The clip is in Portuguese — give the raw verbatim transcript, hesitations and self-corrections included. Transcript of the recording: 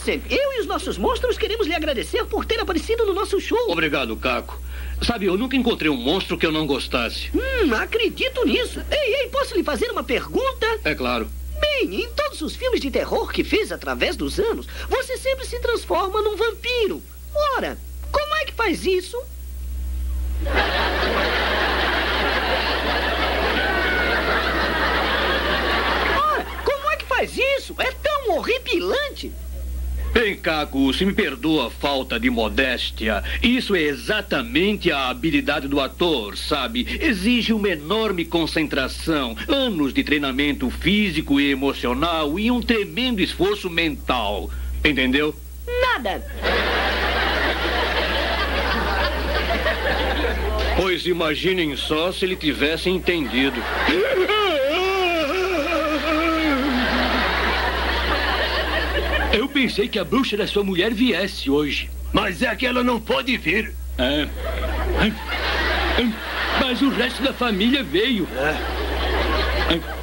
sempre. Eu e os nossos monstros queremos lhe agradecer por ter aparecido no nosso show. Obrigado, Caco. Sabe, eu nunca encontrei um monstro que eu não gostasse. Hum, acredito nisso. Ei, ei, posso lhe fazer uma pergunta? É claro. Bem, em todos os filmes de terror que fez através dos anos, você sempre se transforma num vampiro. Ora, como é que faz isso? Ora, como é que faz isso? É tão horripilante. Bem, Caco, se me perdoa a falta de modéstia, isso é exatamente a habilidade do ator, sabe? Exige uma enorme concentração, anos de treinamento físico e emocional e um tremendo esforço mental. Entendeu? Nada. Pois imaginem só se ele tivesse entendido. Eu pensei que a bruxa da sua mulher viesse hoje. Mas é que ela não pode vir. É. Mas o resto da família veio. É.